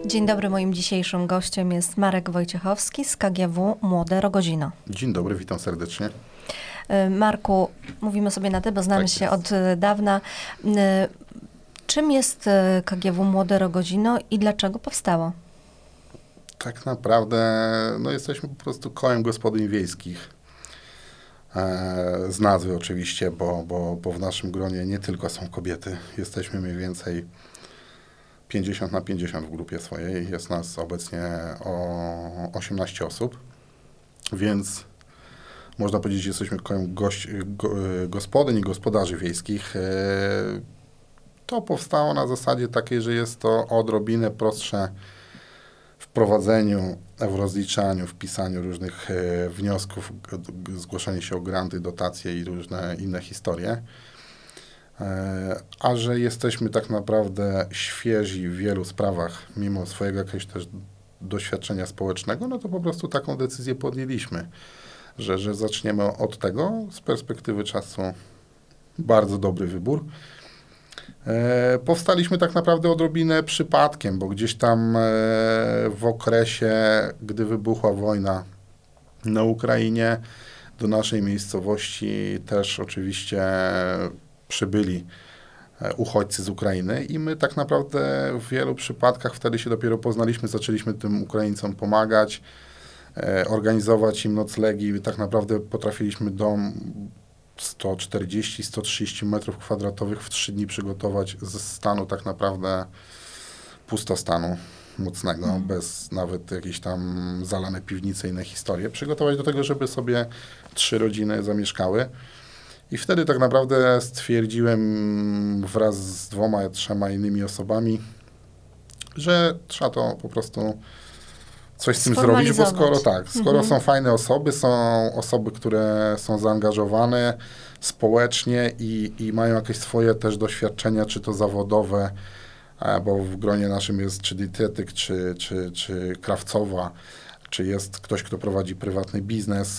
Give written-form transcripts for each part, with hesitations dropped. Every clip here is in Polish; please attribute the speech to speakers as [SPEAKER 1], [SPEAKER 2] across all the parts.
[SPEAKER 1] Dzień dobry, moim dzisiejszym gościem jest Marek Wojciechowski z KGW Młode Rogozino.
[SPEAKER 2] Dzień dobry, witam serdecznie.
[SPEAKER 1] Marku, mówimy sobie na ty, bo znamy się od dawna. Czym jest KGW Młode Rogozino i dlaczego powstało?
[SPEAKER 2] Tak naprawdę jesteśmy po prostu kołem gospodyń wiejskich. Z nazwy oczywiście, bo w naszym gronie nie tylko są kobiety. Jesteśmy mniej więcej 50/50 w grupie swojej. Jest nas obecnie o 18 osób, więc można powiedzieć, że jesteśmy kołem gospodyń i gospodarzy wiejskich. To powstało na zasadzie takiej, że jest to odrobinę prostsze w prowadzeniu, w rozliczaniu, w pisaniu różnych wniosków, zgłoszenie się o granty, dotacje i różne inne historie. A że jesteśmy tak naprawdę świeżi w wielu sprawach, mimo swojego jakiegoś też doświadczenia społecznego, no to po prostu taką decyzję podjęliśmy, że zaczniemy od tego. Z perspektywy czasu bardzo dobry wybór. Powstaliśmy tak naprawdę odrobinę przypadkiem, bo gdzieś tam w okresie, gdy wybuchła wojna na Ukrainie, do naszej miejscowości też oczywiście przybyli uchodźcy z Ukrainy i my tak naprawdę w wielu przypadkach wtedy się dopiero poznaliśmy, zaczęliśmy tym Ukraińcom pomagać, organizować im noclegi. Tak naprawdę potrafiliśmy dom 140-130 metrów kwadratowych w 3 dni przygotować ze stanu tak naprawdę pustostanu mocnego, bez nawet jakiejś tam zalane piwnice i inne historie. Przygotować do tego, żeby sobie 3 rodziny zamieszkały. I wtedy tak naprawdę stwierdziłem wraz z 2-3 innymi osobami, że trzeba to po prostu coś z tym zrobić, bo skoro są fajne osoby, są osoby, które są zaangażowane społecznie i mają jakieś swoje też doświadczenia, czy to zawodowe, bo w gronie naszym jest czy dietetyk, czy krawcowa, czy jest ktoś, kto prowadzi prywatny biznes,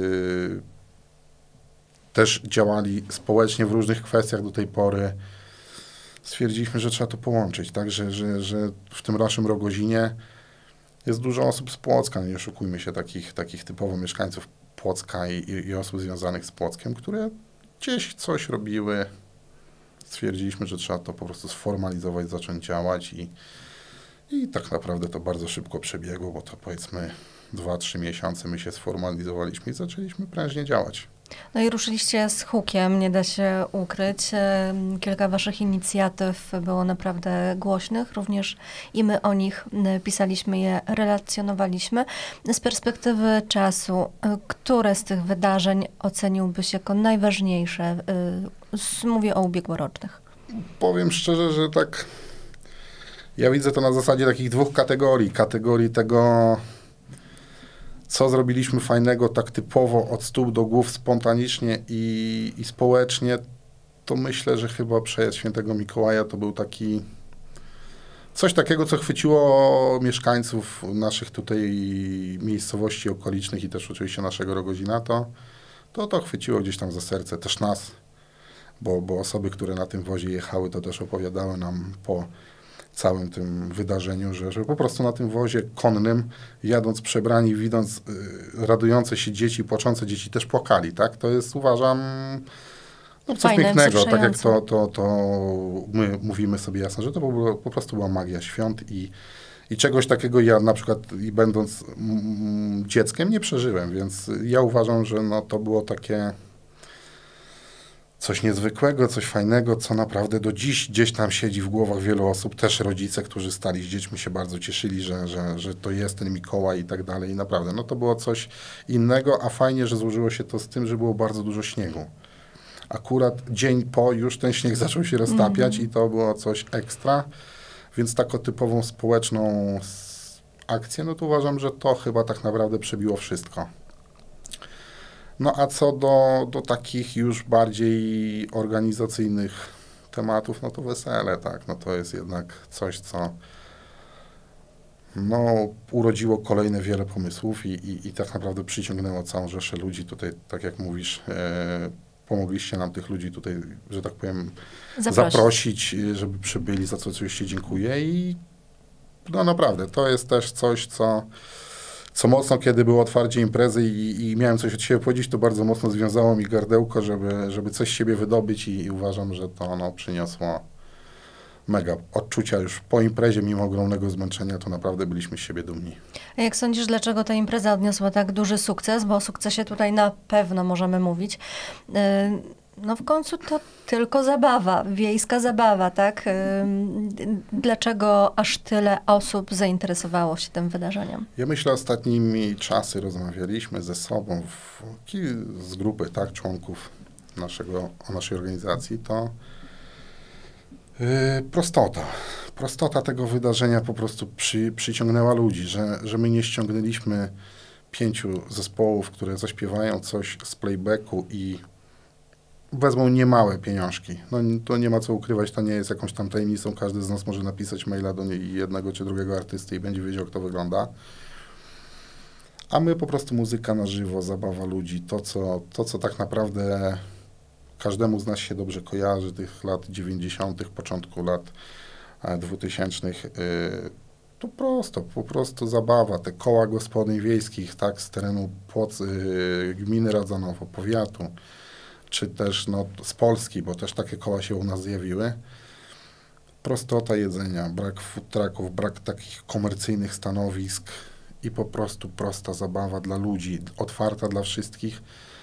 [SPEAKER 2] też działali społecznie w różnych kwestiach do tej pory. Stwierdziliśmy, że trzeba to połączyć, tak, że w tym naszym Rogozinie jest dużo osób z Płocka, nie oszukujmy się, takich typowo mieszkańców Płocka i osób związanych z Płockiem, które gdzieś coś robiły. Stwierdziliśmy, że trzeba to po prostu sformalizować, zacząć działać i tak naprawdę to bardzo szybko przebiegło, bo to powiedzmy 2-3 miesiące my się sformalizowaliśmy i zaczęliśmy prężnie działać.
[SPEAKER 1] No i ruszyliście z hukiem, nie da się ukryć. Kilka waszych inicjatyw było naprawdę głośnych, również i my o nich pisaliśmy je, relacjonowaliśmy. Z perspektywy czasu, które z tych wydarzeń oceniłbyś jako najważniejsze? Mówię o ubiegłorocznych.
[SPEAKER 2] Powiem szczerze, że tak, ja widzę to na zasadzie takich 2 kategorii. Kategorii tego, co zrobiliśmy fajnego, tak typowo od stóp do głów, spontanicznie i społecznie, to myślę, że chyba przejazd Świętego Mikołaja to był taki, coś takiego, co chwyciło mieszkańców naszych tutaj miejscowości okolicznych i też oczywiście naszego Rogozina, to chwyciło gdzieś tam za serce, też nas, bo osoby, które na tym wozie jechały, to też opowiadały nam po całym tym wydarzeniu, że po prostu na tym wozie konnym, jadąc przebrani, widząc radujące się dzieci, płaczące dzieci, też płakali, tak? To jest, uważam, coś fajne, pięknego, tak jak to my mówimy sobie jasno, że to po prostu była magia świąt i czegoś takiego ja na przykład będąc dzieckiem nie przeżyłem, więc ja uważam, że to było takie coś niezwykłego, coś fajnego, co naprawdę do dziś gdzieś tam siedzi w głowach wielu osób. Też rodzice, którzy stali z dziećmi, się bardzo cieszyli, że to jest ten Mikołaj i tak dalej. I naprawdę, to było coś innego, a fajnie, że złożyło się to z tym, że było bardzo dużo śniegu. Akurat dzień po już ten śnieg zaczął się roztapiać i to było coś ekstra. Więc taką typową społeczną akcję, to uważam, że to chyba tak naprawdę przebiło wszystko. A co do takich już bardziej organizacyjnych tematów, to wesele, tak, to jest jednak coś, co urodziło kolejne wiele pomysłów i tak naprawdę przyciągnęło całą rzeszę ludzi tutaj, tak jak mówisz, pomogliście nam tych ludzi tutaj, że tak powiem, zaprosić, żeby przybyli, za co oczywiście dziękuję i no naprawdę, to jest też coś, co mocno, kiedy było otwarcie imprezy i miałem coś od siebie powiedzieć, to bardzo mocno związało mi gardełko, żeby coś z siebie wydobyć i uważam, że to przyniosło mega odczucia już po imprezie, mimo ogromnego zmęczenia, to naprawdę byliśmy z siebie dumni.
[SPEAKER 1] A jak sądzisz, dlaczego ta impreza odniosła tak duży sukces? Bo o sukcesie tutaj na pewno możemy mówić. No w końcu to tylko zabawa, wiejska zabawa, tak? Dlaczego aż tyle osób zainteresowało się tym wydarzeniem?
[SPEAKER 2] Ja myślę, ostatnimi czasy rozmawialiśmy ze sobą z grupy, tak, członków naszej organizacji, to prostota tego wydarzenia po prostu przyciągnęła ludzi, że my nie ściągnęliśmy 5 zespołów, które zaśpiewają coś z playbacku i wezmą niemałe pieniążki. No to nie ma co ukrywać, to nie jest jakąś tam tajemnicą. Każdy z nas może napisać maila do jednego czy drugiego artysty i będzie wiedział, jak to wygląda. A my po prostu muzyka na żywo, zabawa ludzi, to co tak naprawdę każdemu z nas się dobrze kojarzy, tych lat 90., początku lat 2000. To po prostu zabawa, te koła gospodyń wiejskich, tak, z terenu gminy Radzanowo, powiatu, czy też z Polski, bo też takie koła się u nas zjawiły. Prostota jedzenia, brak food trucków, brak takich komercyjnych stanowisk i po prostu prosta zabawa dla ludzi, otwarta dla wszystkich,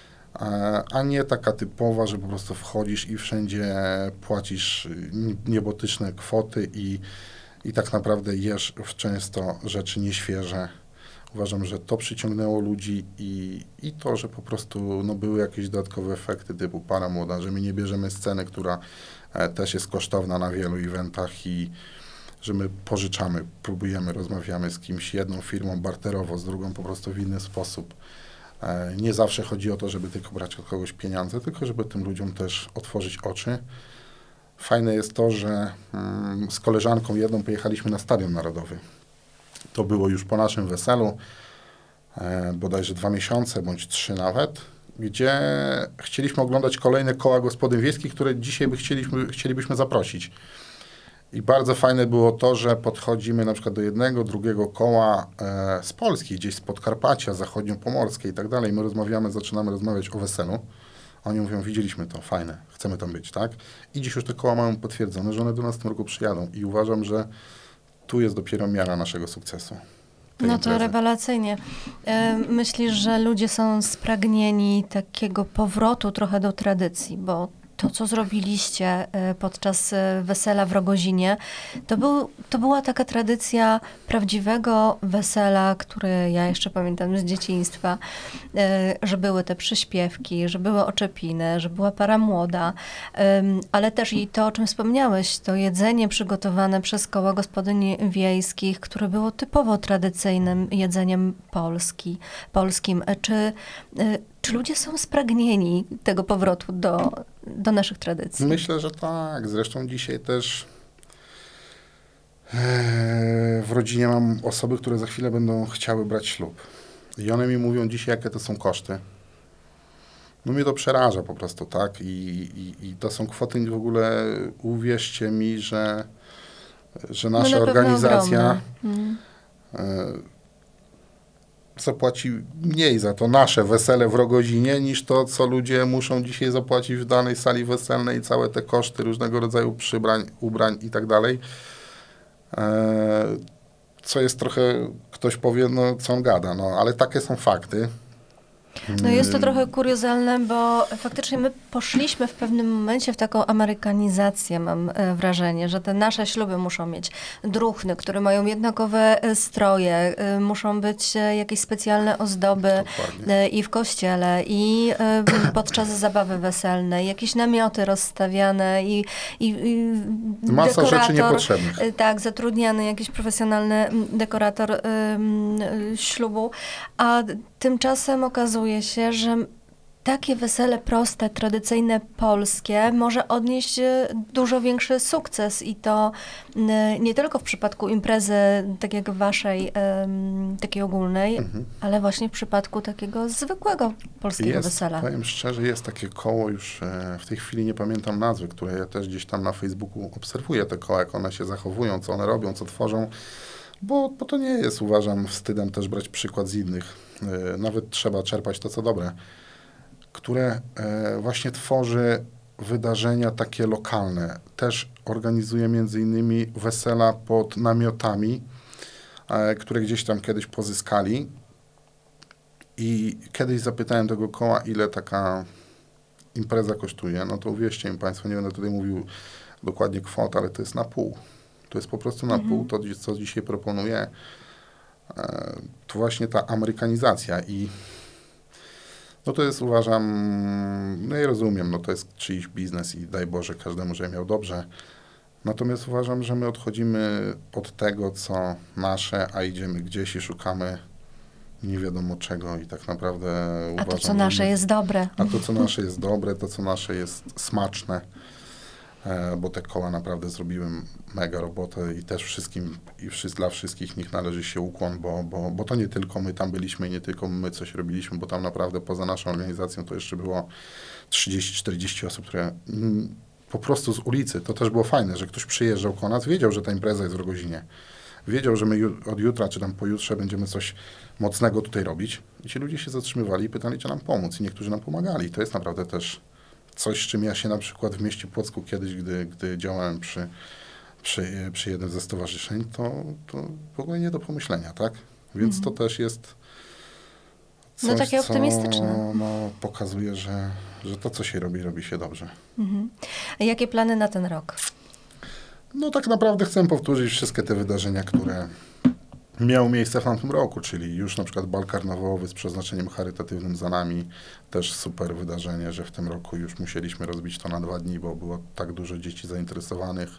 [SPEAKER 2] a nie taka typowa, że po prostu wchodzisz i wszędzie płacisz niebotyczne kwoty i tak naprawdę jesz często rzeczy nieświeże. Uważam, że to przyciągnęło ludzi i to, że po prostu były jakieś dodatkowe efekty typu para młoda, że my nie bierzemy sceny, która też jest kosztowna na wielu eventach i że my pożyczamy, próbujemy, rozmawiamy z kimś, jedną firmą barterowo, z drugą po prostu w inny sposób. Nie zawsze chodzi o to, żeby tylko brać od kogoś pieniądze, tylko żeby tym ludziom też otworzyć oczy. Fajne jest to, że z koleżanką jedną pojechaliśmy na Stadion Narodowy. To było już po naszym weselu, bodajże 2 miesiące, bądź 3 nawet, gdzie chcieliśmy oglądać kolejne koła gospodyń wiejskich, które dzisiaj chcielibyśmy zaprosić. I bardzo fajne było to, że podchodzimy na przykład do jednego, drugiego koła z Polski, gdzieś z Podkarpacia, zachodniopomorskie i tak dalej. My zaczynamy rozmawiać o weselu. Oni mówią, widzieliśmy to, fajne, chcemy tam być, tak? I dziś już te koła mają potwierdzone, że one do nas w tym roku przyjadą. I uważam, że tu jest dopiero miara naszego sukcesu.
[SPEAKER 1] No to rewelacyjnie. Myślisz, że ludzie są spragnieni takiego powrotu trochę do tradycji, bo to, co zrobiliście podczas wesela w Rogozinie, to była taka tradycja prawdziwego wesela, które ja jeszcze pamiętam z dzieciństwa, że były te przyśpiewki, że były oczepiny, że była para młoda, ale też i to, o czym wspomniałeś, to jedzenie przygotowane przez koła gospodyń wiejskich, które było typowo tradycyjnym jedzeniem polskim. Czy ludzie są spragnieni tego powrotu do naszych tradycji?
[SPEAKER 2] Myślę, że tak. Zresztą dzisiaj też w rodzinie mam osoby, które za chwilę będą chciały brać ślub. I one mi mówią dzisiaj, jakie to są koszty. No mnie to przeraża po prostu, tak? I to są kwoty w ogóle, uwierzcie mi, że nasza organizacja zapłaci mniej za to nasze wesele w Rogozinie, niż to, co ludzie muszą dzisiaj zapłacić w danej sali weselnej, całe te koszty różnego rodzaju przybrań, ubrań i tak dalej. Co jest trochę, ktoś powie, co on gada, ale takie są fakty.
[SPEAKER 1] No jest to trochę kuriozalne, bo faktycznie my poszliśmy w pewnym momencie w taką amerykanizację, mam wrażenie, że te nasze śluby muszą mieć druchny, które mają jednakowe stroje, muszą być jakieś specjalne ozdoby i w kościele, i podczas zabawy weselnej, jakieś namioty rozstawiane i
[SPEAKER 2] masa rzeczy niepotrzebnych.
[SPEAKER 1] Tak, zatrudniany jakiś profesjonalny dekorator ślubu, a tymczasem okazuje się, że takie wesele proste, tradycyjne, polskie może odnieść dużo większy sukces i to nie tylko w przypadku imprezy tak jak waszej, takiej ogólnej, ale właśnie w przypadku takiego zwykłego polskiego wesela.
[SPEAKER 2] Powiem szczerze, jest takie koło już, w tej chwili nie pamiętam nazwy, które ja też gdzieś tam na Facebooku obserwuję te koła, jak one się zachowują, co one robią, co tworzą. Bo to nie jest, uważam, wstydem też brać przykład z innych. Nawet trzeba czerpać to, co dobre, które właśnie tworzy wydarzenia takie lokalne. Też organizuje między innymi wesela pod namiotami, które gdzieś tam kiedyś pozyskali. I kiedyś zapytałem tego koła, ile taka impreza kosztuje. No to uwierzcie mi Państwo, nie będę tutaj mówił dokładnie kwot, ale to jest na pół. To jest po prostu na pół, to co dzisiaj proponuję. To właśnie ta amerykanizacja i no to jest, uważam, no i rozumiem, no to jest czyjś biznes i daj Boże każdemu, żeby miał dobrze. Natomiast uważam, że my odchodzimy od tego, co nasze, a idziemy gdzieś i szukamy nie wiadomo czego i tak naprawdę uważam...
[SPEAKER 1] A to, co nasze jest dobre.
[SPEAKER 2] A to, co nasze jest dobre, to, co nasze jest smaczne, bo te koła naprawdę zrobiły mega robotę i też wszystkim, dla wszystkich nich należy się ukłon, bo to nie tylko my tam byliśmy i nie tylko my coś robiliśmy, bo tam naprawdę poza naszą organizacją to jeszcze było 30-40 osób, które po prostu z ulicy, to też było fajne, że ktoś przyjeżdżał koło nas, wiedział, że ta impreza jest w Rogozinie. Wiedział, że my od jutra, czy tam pojutrze będziemy coś mocnego tutaj robić. I ci ludzie się zatrzymywali i pytali, czy nam pomóc. I niektórzy nam pomagali. To jest naprawdę też coś, z czym ja się na przykład w mieście Płocku kiedyś, gdy działałem przy jednym ze stowarzyszeń, to w ogóle nie do pomyślenia, tak? Więc to też jest coś,
[SPEAKER 1] takie optymistyczne.
[SPEAKER 2] Co pokazuje, że to, co się robi się dobrze.
[SPEAKER 1] A jakie plany na ten rok?
[SPEAKER 2] No tak naprawdę chcę powtórzyć wszystkie te wydarzenia, które miały miejsce w tamtym roku, czyli już na przykład bal karnawałowy z przeznaczeniem charytatywnym za nami. Też super wydarzenie, że w tym roku już musieliśmy rozbić to na 2 dni, bo było tak dużo dzieci zainteresowanych.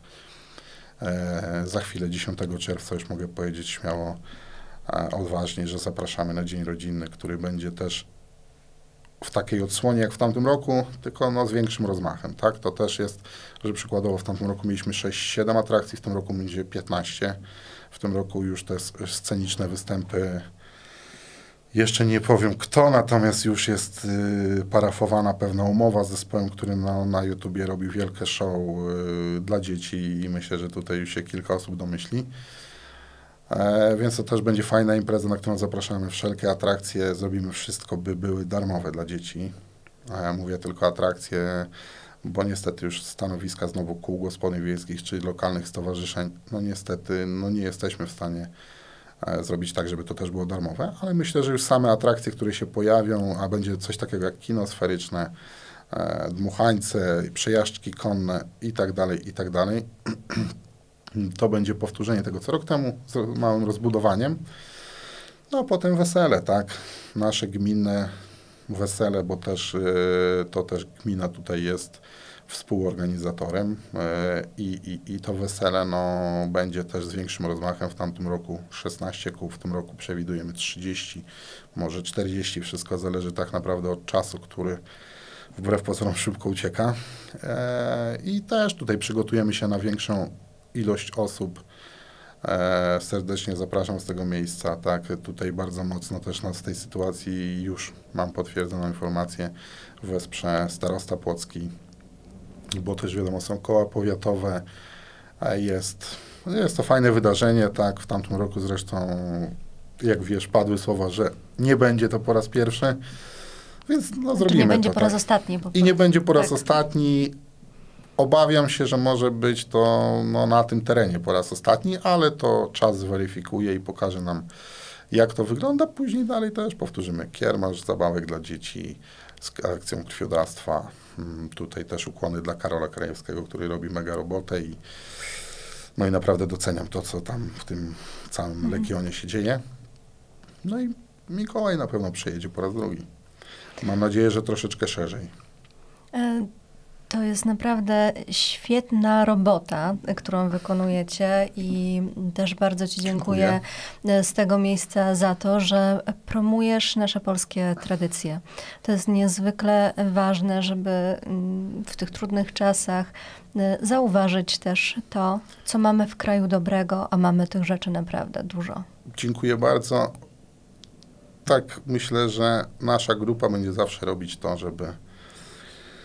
[SPEAKER 2] Za chwilę, 10 czerwca, już mogę powiedzieć śmiało, odważnie, że zapraszamy na Dzień Rodzinny, który będzie też w takiej odsłonie jak w tamtym roku, tylko z większym rozmachem, tak? To też jest, że przykładowo w tamtym roku mieliśmy 6-7 atrakcji, w tym roku będzie 15. W tym roku już te sceniczne występy, jeszcze nie powiem kto, natomiast już jest parafowana pewna umowa z zespołem, który na YouTubie robi wielkie show dla dzieci i myślę, że tutaj już się kilka osób domyśli. Więc to też będzie fajna impreza, na którą zapraszamy wszelkie atrakcje. Zrobimy wszystko, by były darmowe dla dzieci. Mówię tylko atrakcje, bo niestety już stanowiska znowu kół gospodyń wiejskich czy lokalnych stowarzyszeń, no niestety nie jesteśmy w stanie zrobić tak, żeby to też było darmowe, ale myślę, że już same atrakcje, które się pojawią, a będzie coś takiego jak kino sferyczne, dmuchańce, przejażdżki konne i tak dalej, to będzie powtórzenie tego co rok temu z małym rozbudowaniem. No a potem wesele, tak? Nasze gminne wesele, bo też to też gmina tutaj jest współorganizatorem i to wesele będzie też z większym rozmachem. W tamtym roku 16 kół, w tym roku przewidujemy 30, może 40, wszystko zależy tak naprawdę od czasu, który wbrew pozorom szybko ucieka. I też tutaj przygotujemy się na większą ilość osób. Serdecznie zapraszam z tego miejsca, tak, tutaj bardzo mocno też nas w tej sytuacji już mam potwierdzoną informację, wesprze starosta płocki, bo też wiadomo, są koła powiatowe, jest to fajne wydarzenie, tak, w tamtym roku zresztą, jak wiesz, padły słowa, że nie będzie to po raz pierwszy, więc zrobimy to.
[SPEAKER 1] Nie będzie po raz
[SPEAKER 2] tak.
[SPEAKER 1] ostatni.
[SPEAKER 2] I nie będzie po raz ostatni. Obawiam się, że może być to na tym terenie po raz ostatni, ale to czas zweryfikuje i pokaże nam, jak to wygląda. Później dalej też powtórzymy kiermasz, zabawek dla dzieci z akcją krwiodawstwa. Tutaj też ukłony dla Karola Krajewskiego, który robi mega robotę i naprawdę doceniam to, co tam w tym całym Legionie się dzieje. No i Mikołaj na pewno przyjedzie po raz drugi. Mam nadzieję, że troszeczkę szerzej.
[SPEAKER 1] To jest naprawdę świetna robota, którą wykonujecie i też bardzo Ci dziękuję z tego miejsca za to, że promujesz nasze polskie tradycje. To jest niezwykle ważne, żeby w tych trudnych czasach zauważyć też to, co mamy w kraju dobrego, a mamy tych rzeczy naprawdę dużo.
[SPEAKER 2] Dziękuję bardzo. Tak, myślę, że nasza grupa będzie zawsze robić to, żeby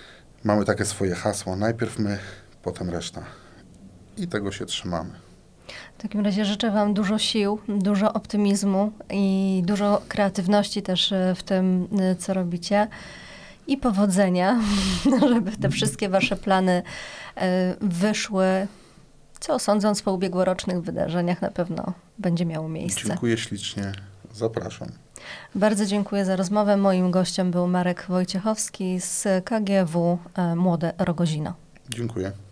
[SPEAKER 2] mamy takie swoje hasło. Najpierw my, potem reszta. I tego się trzymamy.
[SPEAKER 1] W takim razie życzę Wam dużo sił, dużo optymizmu i dużo kreatywności też w tym, co robicie. I powodzenia, żeby te wszystkie Wasze plany wyszły, co sądząc po ubiegłorocznych wydarzeniach na pewno będzie miało miejsce.
[SPEAKER 2] Dziękuję ślicznie. Zapraszam.
[SPEAKER 1] Bardzo dziękuję za rozmowę. Moim gościem był Marek Wojciechowski z KGW Młode Rogozino.
[SPEAKER 2] Dziękuję.